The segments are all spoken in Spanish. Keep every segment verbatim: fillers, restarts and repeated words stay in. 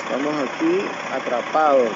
Estamos aquí atrapados.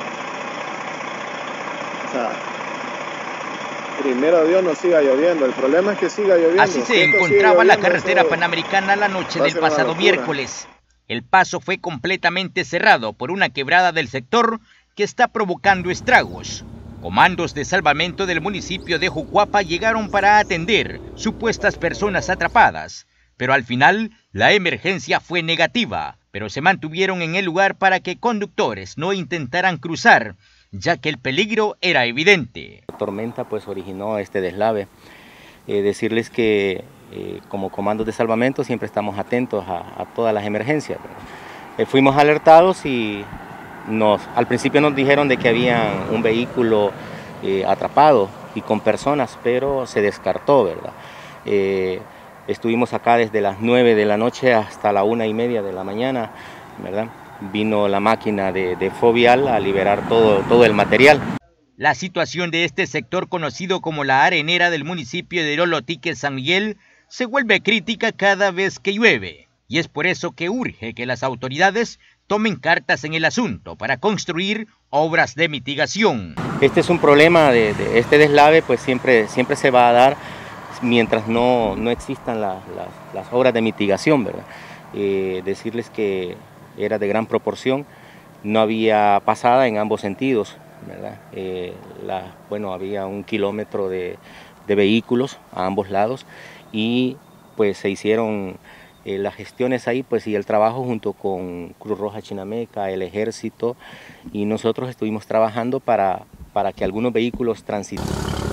O sea, primero Dios no siga lloviendo. El problema es que siga lloviendo. Así se encontraba la carretera panamericana la noche del pasado miércoles. El paso fue completamente cerrado por una quebrada del sector que está provocando estragos. Comandos de salvamento del municipio de Jucuapa llegaron para atender supuestas personas atrapadas, pero al final la emergencia fue negativa, pero se mantuvieron en el lugar para que conductores no intentaran cruzar, ya que el peligro era evidente. La tormenta pues originó este deslave. Eh, decirles que eh, como comandos de salvamento siempre estamos atentos a, a todas las emergencias. Eh, fuimos alertados y nos, al principio nos dijeron de que había un vehículo eh, atrapado y con personas, pero se descartó, ¿verdad? Eh, estuvimos acá desde las nueve de la noche hasta la una y media de la mañana, ¿verdad? Vino la máquina de, de Fovial a liberar todo, todo el material. La situación de este sector conocido como la arenera del municipio de Lolotique, San Miguel, se vuelve crítica cada vez que llueve. Y es por eso que urge que las autoridades tomen cartas en el asunto para construir obras de mitigación. Este es un problema, de, de este deslave pues siempre, siempre se va a dar mientras no, no existan la, la, las obras de mitigación, ¿verdad? Eh, decirles que era de gran proporción, no había pasada en ambos sentidos, ¿verdad? Eh, la, bueno, había un kilómetro de, de vehículos a ambos lados y pues se hicieron eh, las gestiones ahí pues y el trabajo junto con Cruz Roja Chinameca, el Ejército, y nosotros estuvimos trabajando para, para que algunos vehículos transitaran.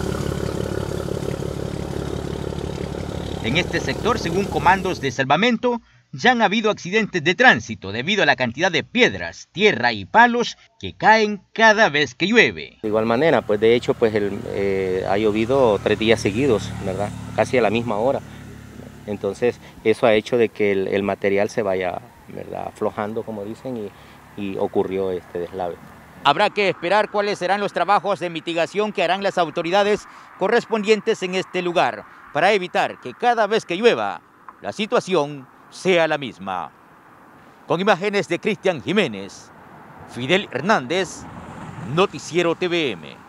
En este sector, según comandos de salvamento, ya han habido accidentes de tránsito debido a la cantidad de piedras, tierra y palos que caen cada vez que llueve. De igual manera, pues de hecho pues el, eh, ha llovido tres días seguidos, ¿verdad? Casi a la misma hora. Entonces eso ha hecho de que el, el material se vaya, ¿verdad?, aflojando, como dicen, y, y ocurrió este deslave. Habrá que esperar cuáles serán los trabajos de mitigación que harán las autoridades correspondientes en este lugar para evitar que cada vez que llueva la situación sea la misma. Con imágenes de Cristian Jiménez, Fidel Hernández, Noticiero T V M.